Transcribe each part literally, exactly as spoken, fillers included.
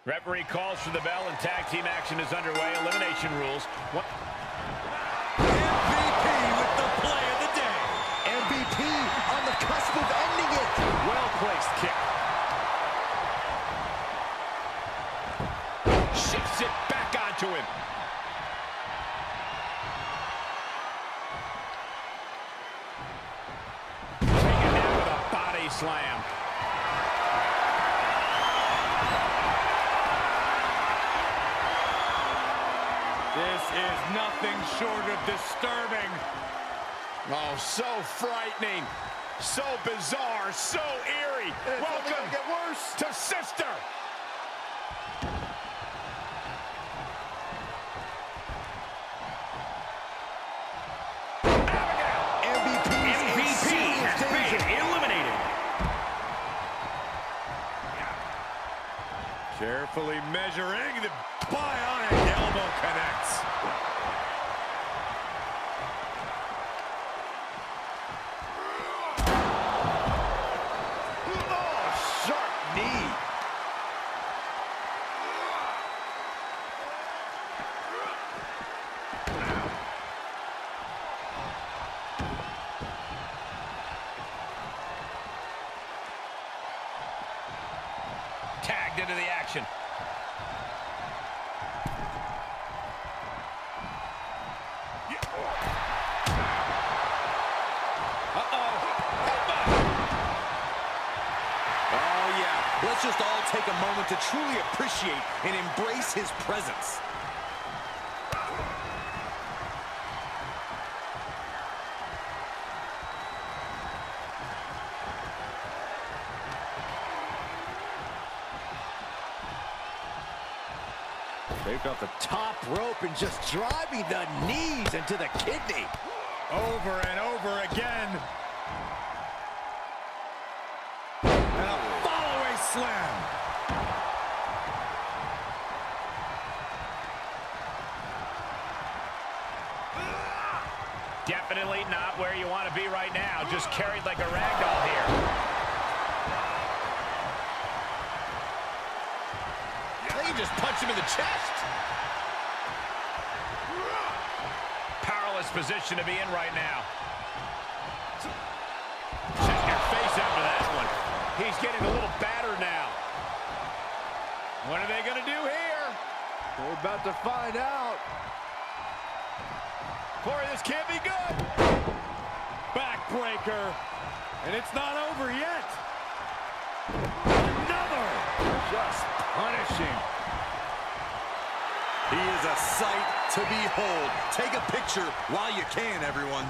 Referee calls for the bell and tag team action is underway. Elimination rules. What? M V P with the play of the day. M V P on the cusp of ending it. Well-placed kick. Shifts it back onto him. Taken down with a body slam. This is nothing short of disturbing. Oh, so frightening, so bizarre, so eerie. It's Welcome only gonna get worse. to Sister. M V P M V P has been eliminated. Carefully measuring, the bionic elbow connects. Oh, sharp knee. Tagged into the action. Uh-oh. Oh, yeah. Let's just all take a moment to truly appreciate and embrace his presence. Scraped off the top rope and just driving the knees into the kidney. Over and over again. And a follow-away slam. Definitely not where you want to be right now. Just carried like a rag doll here. They can just punch him in the chest. Powerless position to be in right now. Check your face after that one. He's getting a little battered now. What are they going to do here? We're about to find out. Corey, this can't be good. Backbreaker. And it's not over yet. Another. Just punishing. He is a sight to behold. Take a picture while you can, everyone.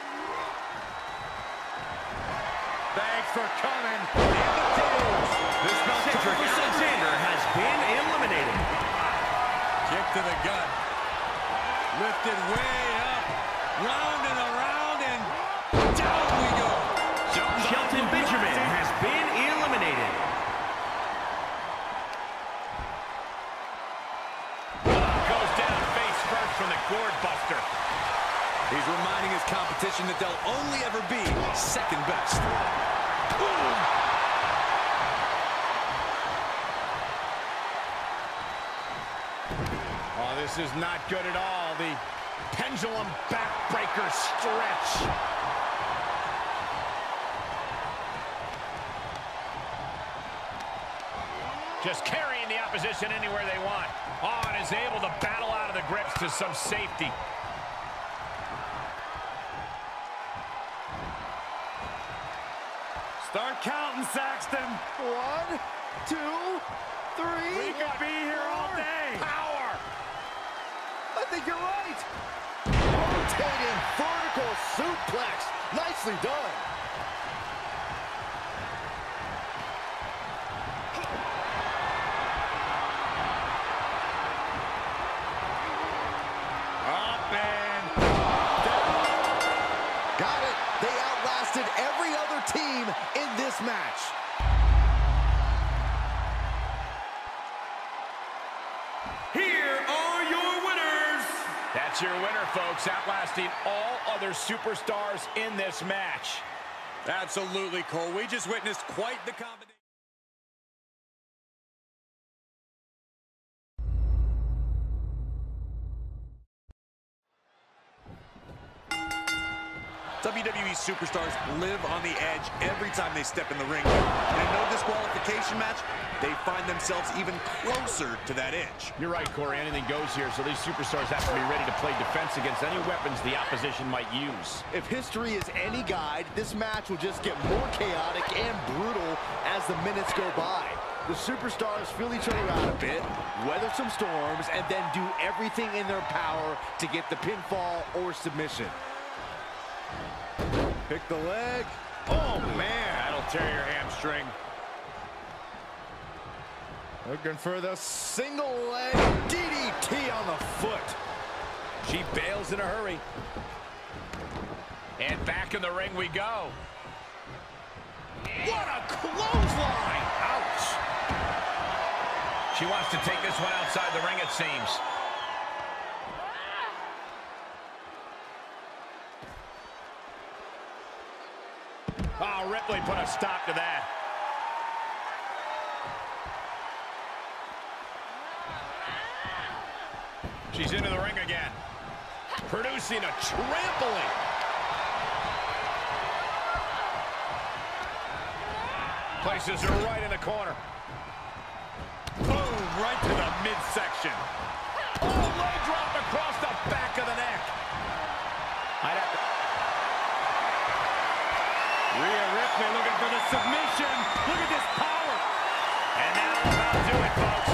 Thanks for coming. This Cedric Alexander has been eliminated. kick to the gut. Lifted way up. Round and around and down we go. Shelton Benjamin has been eliminated. Goes down face first from the gourd buster. He's reminding his competition that they'll only ever be second best. Boom. Oh, this is not good at all. The pendulum backbreaker stretch. Just carrying the opposition anywhere they want. Oh, and is able to battle out of the grips to some safety. Start counting, Saxton. One, two, three. We could be here all day. Power! I think you're right. Rotating vertical suplex. Nicely done. Up and Got it. They outlasted every other team in this match. Here are your winners. That's your winner, folks, outlasting all other superstars in this match. absolutely, Cole. We just witnessed quite the combination. W W E superstars live on the edge every time they step in the ring. In a no disqualification match, they find themselves even closer to that edge. You're right, Corey. Anything goes here, so these superstars have to be ready to play defense against any weapons the opposition might use. If history is any guide, this match will just get more chaotic and brutal as the minutes go by. The superstars feel each other out a bit, weather some storms, and then do everything in their power to get the pinfall or submission. Pick the leg. Oh, man. That'll tear your hamstring. Looking for the single leg D D T on the foot. She bails in a hurry. And back in the ring we go. What a clothesline! Ouch! She wants to take this one outside the ring, it seems. Oh, Ripley put a stop to that. She's into the ring again. Producing a trampling. Places her right in the corner. Boom, right to the midsection. Oh, leg drop across the back of the neck. I'd have to... Rhea Ripley looking for the submission. Look at this power. And that'll about do it, folks.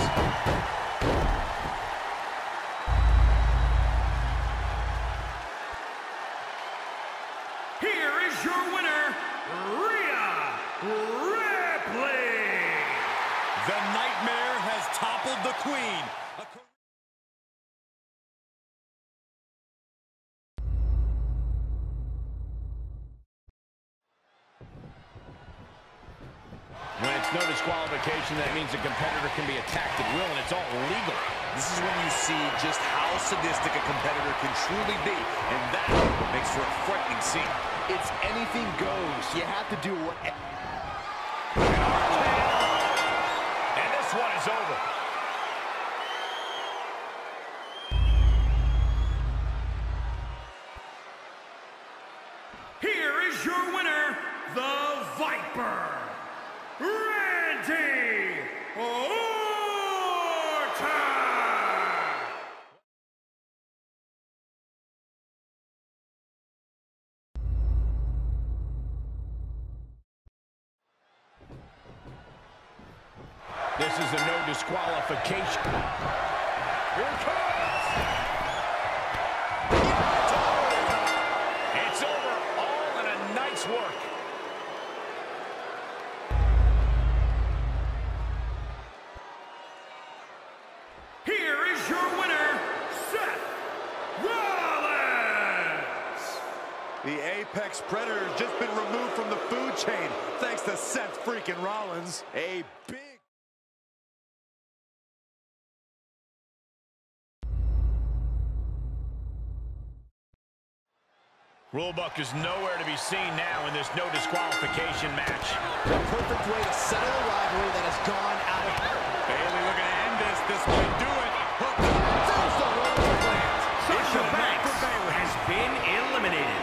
Here is your winner, Rhea Ripley. The Nightmare has toppled the Queen. When it's no disqualification, that means a competitor can be attacked at will, and it's all legal. This is when you see just how sadistic a competitor can truly be, and that makes for a frightening scene. It's anything goes. You have to do what... And this one is over. Here is your winner, the Viper, Randy Orton. This is a no disqualification. Here it comes. It's over. All in a night's work. Here is your winner, Seth Rollins. The Apex Predator has just been removed from the food chain thanks to Seth freaking Rollins. A big... Rulebook is nowhere to be seen now in this no disqualification match. The perfect way to settle a rivalry that has gone out of... Bayley looking to end this. This might do it. Hook. There's the roller plant. Sasha Banks has been eliminated.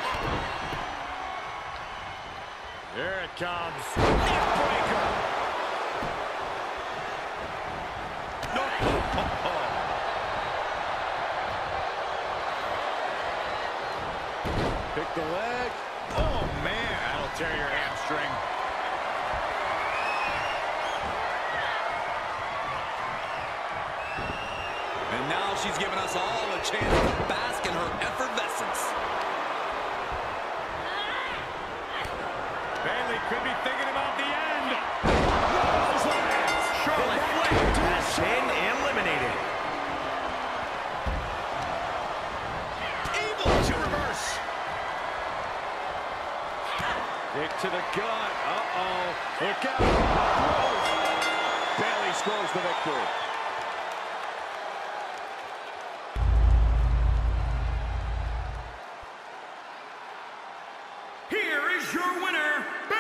Here it comes. Neckbreaker. No. Oh, oh. Pick the leg. Oh, man. That'll tear your hamstring. And now she's giving us all a chance to bask in her effervescence. Bayley could be thinking about the end. Charlotte Flair has been eliminated. Evil to reverse. Kick to the gut. Uh-oh. Look out. Bayley scores the victory. Here is your winner,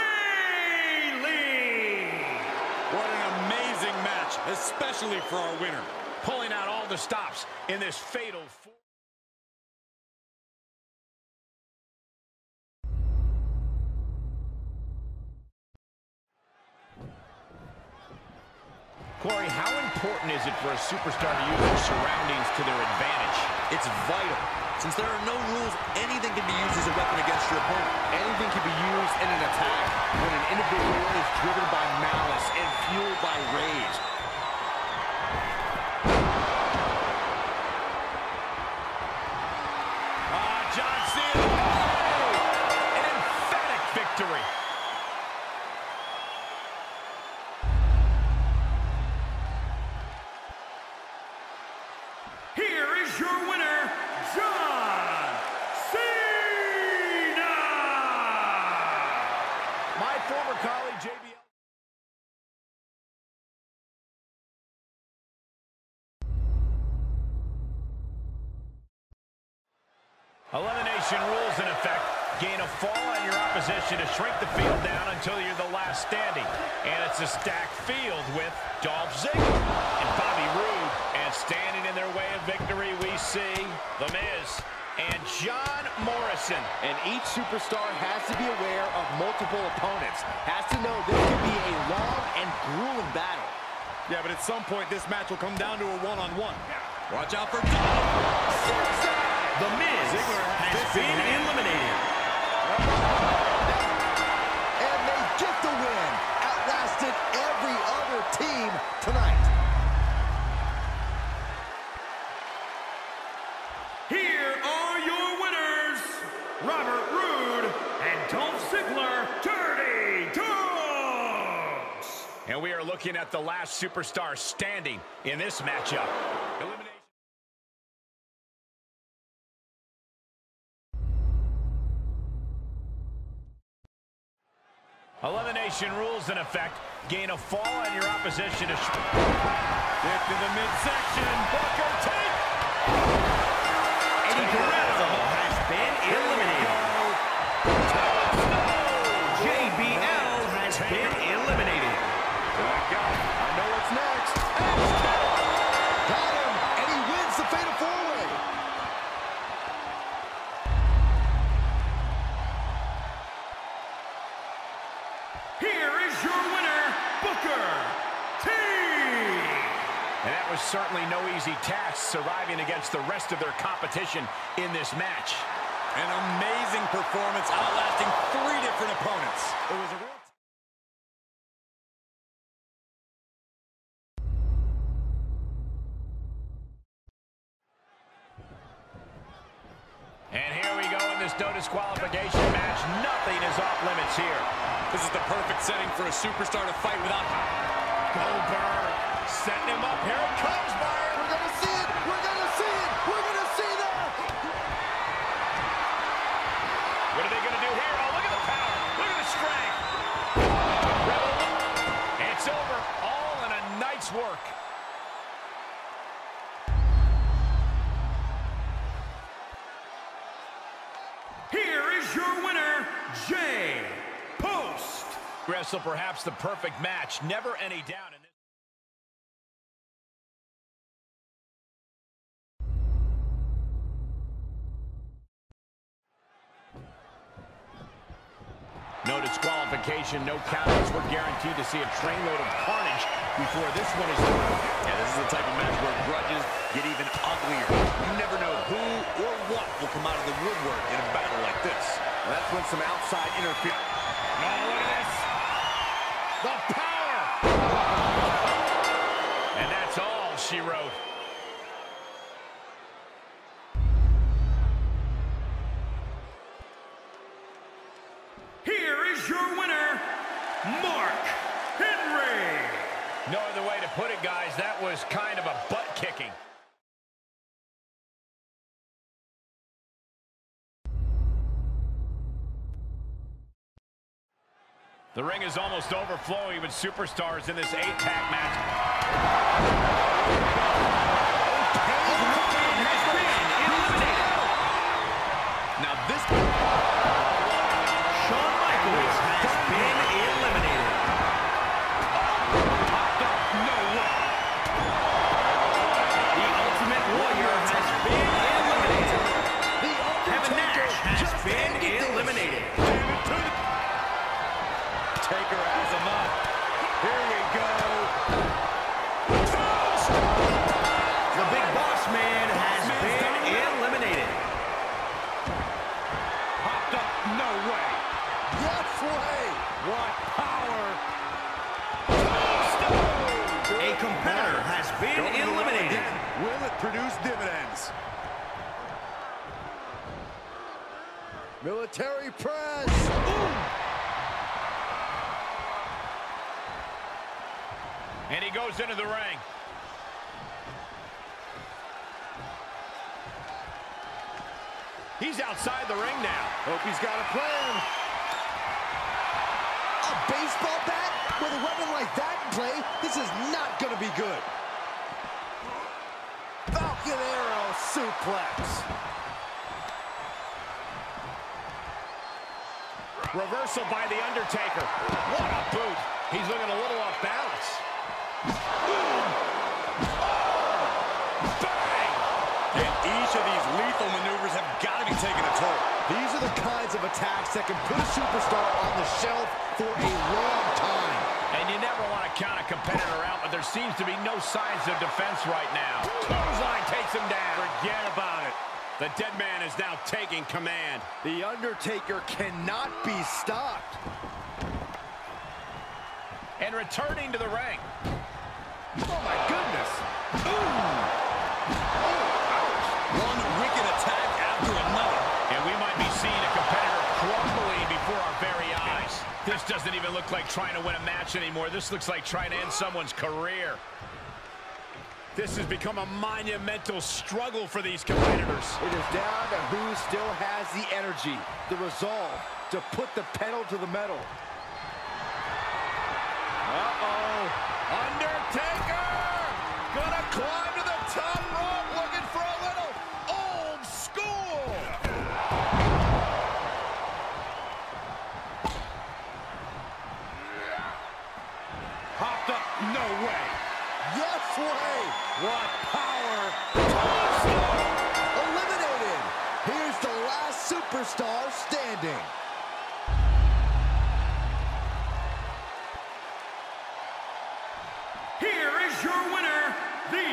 Bayley. What an amazing match, especially for our winner. Pulling out all the stops in this fatal four. Corey, how important is it for a superstar to use their surroundings to their advantage? It's vital. Since there are no rules, anything can be used as a weapon against your opponent. Anything can be used in an attack when an individual is driven by malice and fueled by rage. Ah, John Cena. Oh, an emphatic victory. Here is your winner, John Cena! My former colleague, J B L. Elimination rules in effect. Gain a fall on your opposition to shrink the field down until you're the last standing. And it's a stacked field with Dolph Ziggler and Bobby Roode. And standing in their way of victory, we see The Miz and John Morrison. And each superstar has to be aware of multiple opponents. Has to know this could be a long and grueling battle. Yeah, but at some point, this match will come down to a one-on-one. Watch out for Dolph. The Miz has been eliminated. And they get the win. Outlasted every other team tonight. Here are your winners, Robert Roode and Dolph Ziggler, Dirty Dogs. And we are looking at the last superstar standing in this matchup. Elimination. Elimination rules in effect. Gain a fall on your opposition to... Hit to the midsection. Booker T. Eddie Guerrero has been eliminated. J B L has been eliminated. I know what's next. Got him, and he wins the Fatal four-way. Here is your winner, Booker T. And that was certainly no easy task, surviving against the rest of their competition in this match. An amazing performance, outlasting three different opponents. It was a real... And here we go in this no disqualification match. Nothing is off limits here. This is the perfect setting for a superstar to fight without... Goldberg setting him up. Here it comes, Byron. We're going to see it. We're going to see it. We're going to see that. What are they going to do here? Oh, look at the power. Look at the strength. It's over. All in a night's work. Here is your winner, Jay Post. Wrestle perhaps the perfect match. Never any down in this. No disqualification, no countouts. We're guaranteed to see a trainload of carnage before this one is through. Yeah, this is the type of match where grudges get even uglier. You never know who or what will come out of the woodwork in a battle like this. Well, that's when some outside interference. Oh, look at this. The power. And that's all she wrote. Here is your winner, Mark Henry. No other way to put it, guys. That was kind of a butt kicking. The ring is almost overflowing with superstars in this eight-pack match. Now this... Shawn Michaels has been eliminated. No way! The Ultimate Warrior has been eliminated. Kevin Nash has been eliminated. Taker has him up. Here we go. No way. Yes way. What power. A competitor has been Going to the well eliminated. again. Will it produce dividends? Military press. And he goes into the ring. He's outside the ring now. Hope he's got a plan. A baseball bat? With a weapon like that in play, this is not going to be good. Falcon Arrow suplex. Reversal by The Undertaker. What a boot. He's looking a little off balance. Boom. Oh, bang. And each of these lethal maneuvers have got to be taking a toll. These are the kinds of attacks that can put a superstar on the shelf for a long time. And you never want to count a competitor out, but there seems to be no signs of defense right now. Clothesline takes him down. Forget about it. The dead man is now taking command. The Undertaker cannot be stopped. And returning to the ring. Oh, my goodness. One wicked attack after another. And we might be seeing a competitor crumbling before our very eyes. This doesn't even look like trying to win a match anymore. This looks like trying to end someone's career. This has become a monumental struggle for these competitors. It is down to who still has the energy, the resolve to put the pedal to the metal. Uh-oh. Undertaker! Gonna climb to the top rope, looking for a little old school. Hopped up. No way. Yes way! What power. Eliminated! Here's the last superstar standing. Here is your winner, The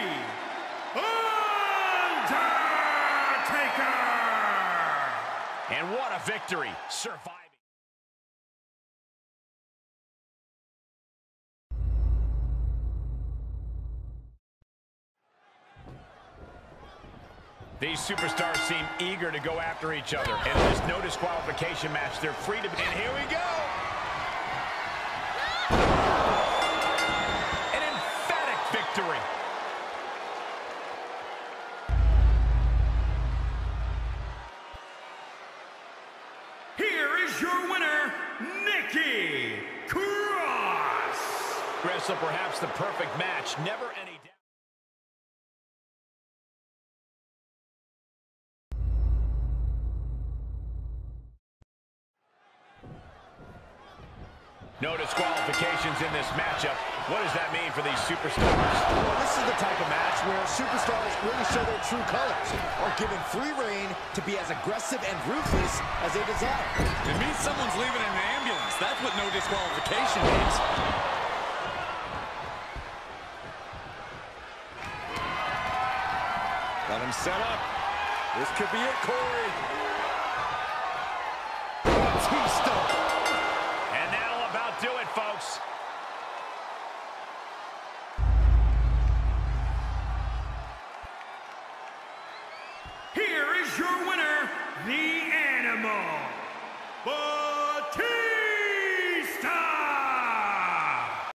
Undertaker! And what a victory. Surviving. These superstars seem eager to go after each other. And in this no disqualification match, they're free to... And here we go! An emphatic victory. Here is your winner, Nikki Cross! Wrestle perhaps the perfect match. Never any doubt. No disqualifications in this matchup. What does that mean for these superstars? Well, this is the type of match where superstars really show their true colors, are given free reign to be as aggressive and ruthless as they desire. It means someone's leaving in an ambulance. That's what no disqualification means. Got him set up. This could be it, Corey. Batista. And that'll about do it, folks. Here is your winner, The Animal.